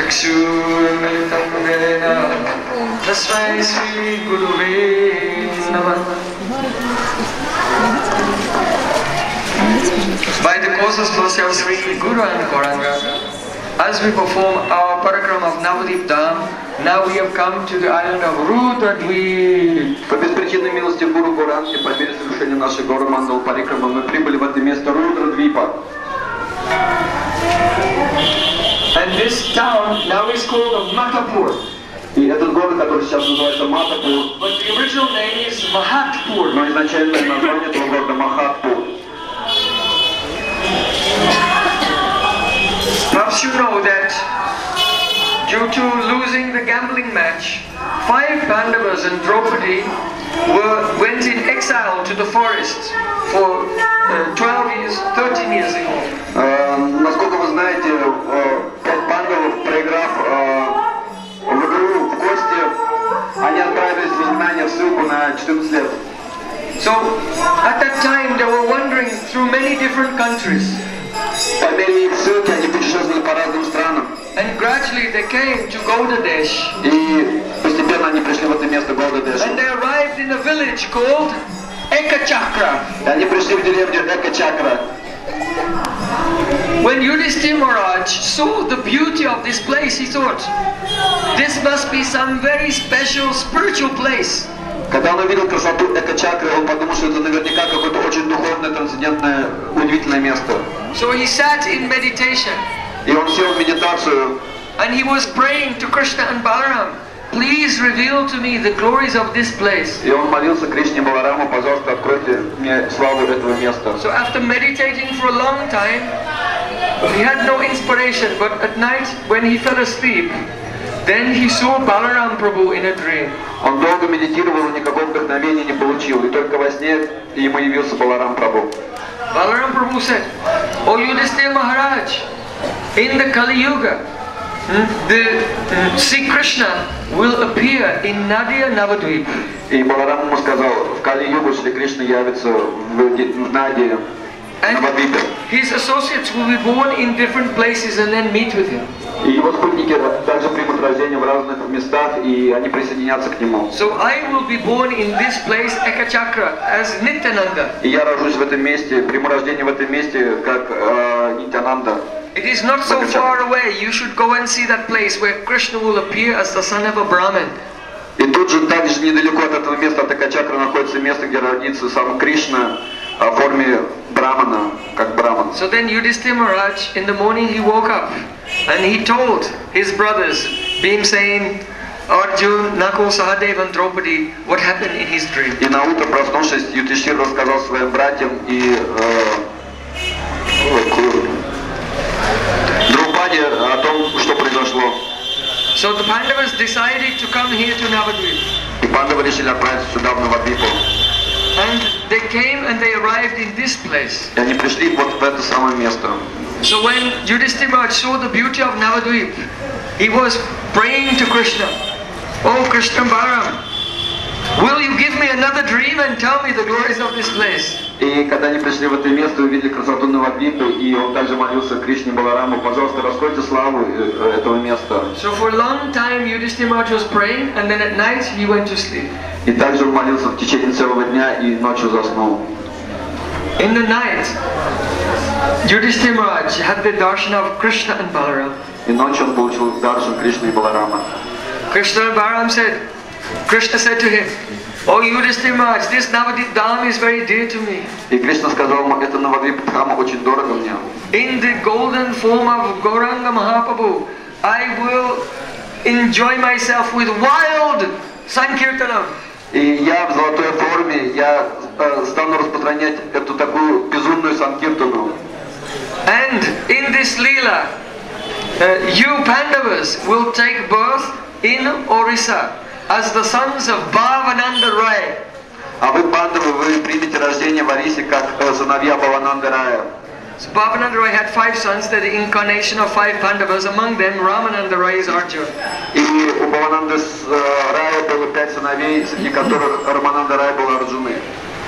Tasmai Sri Guruve Namah. By the causeless mercy of Sri Guru and Gauranga, as we perform our parikrama of Navadvip Dham, now we have come to the island of Rudradvip. По беспричинной милости Гуру Гауранги, по мере совершения нашей Гаурамандал парикрамы, мы прибыли в это место Рудрадвипа. And this town now is called Matapur. И этот город, который сейчас называется Матапур, but the original name is Mahatpur. Но изначальное название этого города Махатпур. Perhaps you know that due to losing the gambling match, 5 Pandavas and Draupadi went in exile to the forest for 12 years, 13 years ago. Насколько вы знаете, 5 пандавов, проиграв в игру в кости, они отправились в изгнание, в ссылку на 14 лет. So at that time they were wandering through many different countries. По мере их ссылки они путешествовали по разным странам. And gradually they came to Gaudadesh. И постепенно они пришли в это место Гаудадеш. And they arrived in a village called Ekachakra. И они пришли в деревню Экачакра. When Yudhishthira Maharaj saw the beauty of this place, he thought, this must be some very special spiritual place. Когда он увидел красоту Экачакры, он подумал, что это наверняка какое-то очень духовное, трансцендентное, удивительное место. So he sat in meditation. И он сел в медитацию. And he was praying to Krishna and Balaram, please reveal to me the glories of this place. И он молился Кришне Балараму, пожалуйста, откройте мне славу этого места. So after meditating for a long time, he had no inspiration, but at night when he fell asleep, then he saw Balaram Prabhu in a dream. Он долго медитировал, никакого вдохновения не получил, и только во сне ему явился Баларам Прабhu. Balaram Prabhu said, "O Yudhishthira Maharaj, in the Kali Yuga, Sri Krishna will appear in Nadia Navadvip." И Баларам ему сказал, в Кали-югу Шри Кришна явится в Наде Навадвипе. His associates will be born in different places and then meet with him. И его спутники также примут рождение в разных местах, и они присоединятся к нему. So I will be born in this place, Ekachakra, as Nityananda. И я рожусь в этом месте, приму рождение в этом месте, как Нитянанда. It is not so far away. You should go and see that place where Krishna will appear as the son of a Brahmin. И тут же также недалеко от этого места, от Экачакры, находится место, где родится сам Кришна в форме Брамана, как Браман. So then Yudhishthira Maharaj, in the morning he woke up and he told his brothers, Bhimsen, Arjun, Nakul, Sahadev and Draupadi, what happened in his dream. И на утро, проснувшись, Юдхишthira рассказал своим братьям и Друпаде о том, что произошло. So the Pandavas decided to come here to Navadvip. И пандавы решили отправиться сюда, в Навадвипу. And they came and they arrived in this place. И они пришли вот в это самое место. So when Yudhishthira Maharaj saw the beauty of Navadvip, he was praying to Krishna, "Oh Krishna Balaram, will you give me another dream and tell me the glories of this place?" И когда они пришли в это место, увидели красоту Навадвипы, и он также молился Кришне Балараму, пожалуйста, раскройте славу этого места. So for a long time Yudhishthira Maharaj was praying, and then at night he went to sleep. И также он молился в течение целого дня и ночью заснул. In the night, Yudhishthira Maharaj had the darshan of Krishna and Balaram. И ночью он получил даршан Кришны и Баларама. Krishna and Balaram said, Krishna said to him, "Oh Yudhishthira Maharaj, this Navadvip Dham is very dear to me. И Кришна сказал ему, это Навадвип Дхама очень дорого мне. In the golden form of Gauranga Mahaprabhu, I will enjoy myself with wild Sankirtanam." И я в золотой форме, я стану распространять эту такую безумную санкиртану. And in this Leela, you Pandavas will take birth in Orissa as the sons of Bhavananda Rai. А вы, пандавы, вы примете рождение в Арисе как сыновья Бхавананда Рая. So Bhavananda Rai had 5 sons, they're the incarnation of 5 Pandavas, among them Ramananda Rai is Arjuna. И у Бхавананда Рая было 5 сыновей, среди которых Рамананда Рай был Арджуны.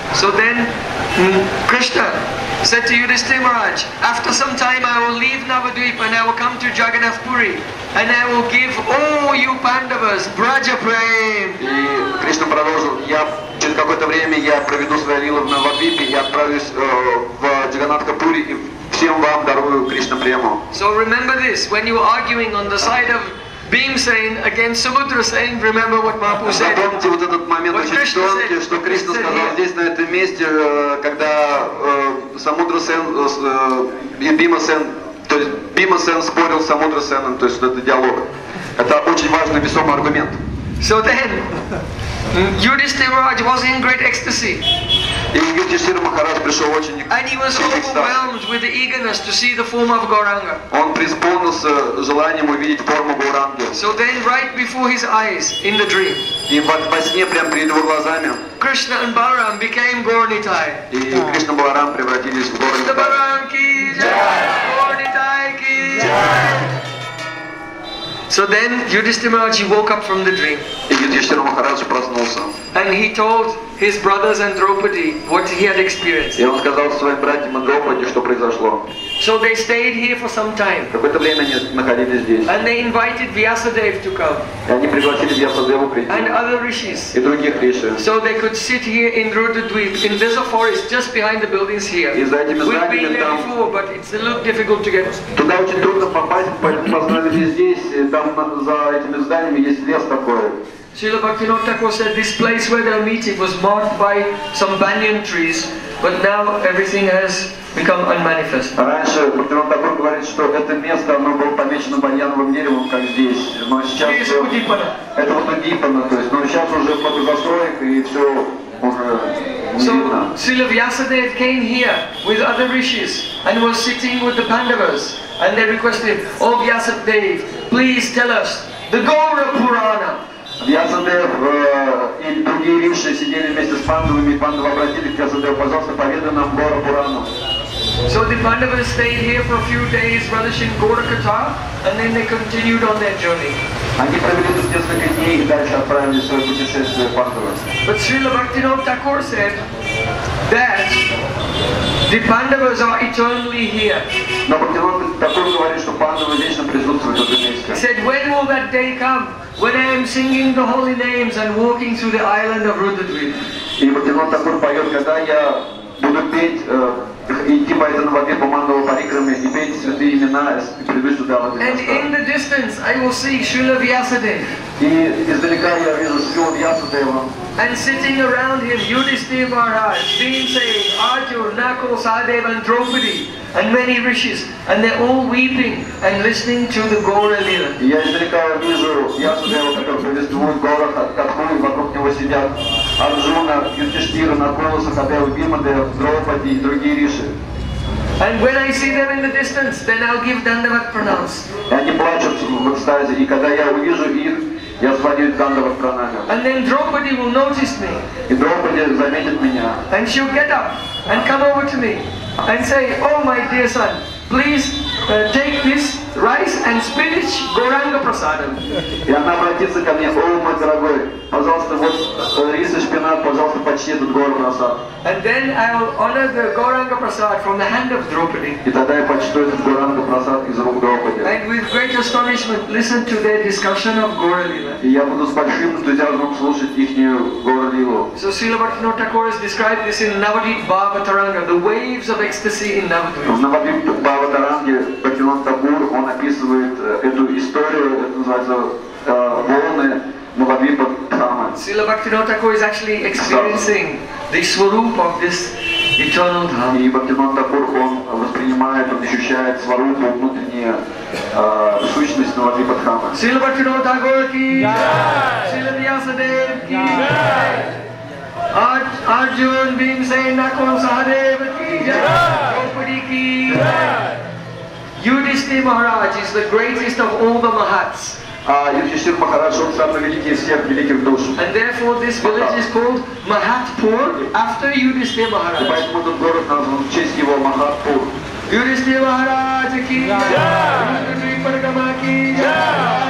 So then Krishna said to Yudhishthira Maharaj, after some time I will leave Navadvip and I will come to Jagannath Puri and I will give all you Pandavas Braja Prem. И Кришна продолжил, через какое-то время я проведу свои лилы в Навадвипе, я отправлюсь в Джаганнатха-Пури и всем вам дарую Кришна Прему. So remember this, when you are arguing on the side of Bhimsen against Samudrasen, remember what Mahaprabhu said. Запомните вот этот момент очень тонкий, что Кришна сказал здесь, на этом месте, когда Самудрасен и Бимасен, то есть Бимасен спорил с Самудрасеном, то есть это диалог. Это очень важный, весомый аргумент. So then, Yudhishthira Maharaj was in great ecstasy. И Юдхиштхира Махарадж пришел очень And he was overwhelmed with the eagerness to see the form of Gauranga. Он преисполнился желанием увидеть форму Гауранги. So then, right before his eyes, in the dream, И во сне, прямо перед его глазами, Krishna and Balaram became Gauranitai. и Кришна Баларам превратились в Krishna Гауранги. Balaram ki jai, Gauranitai ki jai. So then Yudhishthira Maharaj woke up from the dream. И Юдхиштхира Махарадж проснулся. And he told his brothers and Draupadi what he had experienced. И он сказал своим братьям и Драупади, что произошло. So they stayed here for some time. Какое-то время они находились здесь. And they invited Vyasadeva to come. И они пригласили Вьясадеву прийти. And other rishis. И других риши. So they could sit here in Rudradvip, in this forest just behind the buildings here. И за этими We've зданиями been there там... before, but it's a little difficult to get. Туда очень трудно попасть, поэтому остановились здесь. И там за этими зданиями есть лес такой. Srila Bhaktivinoda Thakur said this place where they're meeting was marked by some banyan trees, but now everything has become unmanifest. Раньше Бхактивinoda Тхакур говорит, что это место, оно было помечено баньяновым деревом, как здесь. Но сейчас Это Удипана. это вот Удипана, то есть, но сейчас уже много застроек и все уже не So видно. Srila Vyasadeva came here with other rishis and was sitting with the Pandavas, and they requested, "Oh Vyasadeva, please tell us the Gaura Purana." Вьясадев и другие риши сидели вместе с пандавами, и пандавы обратились к Вьясадеву, пожалуйста, поведай нам Гора Пурану. So the Pandavas stayed here for a few days relishing Gaura Katha, and then they continued on their journey. Они провели тут несколько дней и дальше отправились в свое путешествие пандавы. But Srila Bhaktivinoda Thakur said that the Pandavas are eternally here. Но Бхактивinoda Тхакур говорит, что пандавы вечно присутствуют в этом He месте. said, when will that day come when I am singing the holy names and walking through the island of Rudradvip? И Бхактивinoda Тхакур поет, когда я буду петь, идти по этому воде, по Мандава Парикраме и петь святые имена, и приду сюда в это And in место. the distance I will see Srila Vyasadeva. И издалека я вижу Шрила Вьясадева. And sitting around him, Yudhishthira Maharaj, Bhimsen, Arjuna, Nakul, Sahadeva and Draupadi, and many rishis, and they're all weeping and listening to the Gaura Lila. И я издалека вижу Вьясадева, который повествует Гора Катху, и вокруг него сидят Арджуна, Юдхиштхира, Накула, Сахадева, Бимадева, Драупади и другие риши. And when I see them in the distance, then I'll give Dandavat pranams. И они плачут в экстазе, и когда я увижу их, я сводю Дандават пранами. And then Draupadi will notice me, И Драупади заметит меня. and she'll get up and come over to me and say, "Oh my dear son, please take this rice and spinach Gauranga Prasadam." И она обратится ко мне: о, мой дорогой, пожалуйста, вот рис и шпинат, пожалуйста, почти этот Гора Прасад. And then I will honor the Gauranga Prasad from the hand of Draupadi. И тогда я почту этот Гуранга Прасад из рук Драупади. And with great astonishment, listen to their discussion of Gaura Lila. И я буду с большим энтузиазмом слушать ихнюю Гора Лилу. So Srila Bhaktivinoda Thakur has described this in Navadvip Bhavataranga, the waves of ecstasy in В Navadvip. Навадвип Бхаватаранге Бхактивinoda Тхакур, он описывает эту историю, это называется волны Навадвипа Дхамы. Srila Bhaktivinoda Thakur is actually experiencing the swarup of this eternal Dham. И Бхактивinoda Тхакур, он воспринимает, он ощущает сварупу, внутреннюю сущность Навадвипа Дхамы. Srila Bhaktivinoda Thakur ki jai, Srila Vyasadeva ki jai, Arjuna, Bhimsen, Nakul, Sahadeva ki jai, Draupadi ki jai. Yudhishthira Maharaj is the greatest of all the Mahats. А Юдхиштхир Махарадж, он самый великий из всех великих душ. And therefore this village is called Mahatpur after Yudhishthira И Maharaj. поэтому этот город назван в честь его Махатпур. Yudhishthira Maharaj ki jai, Yudhishthira Paragama ki jai.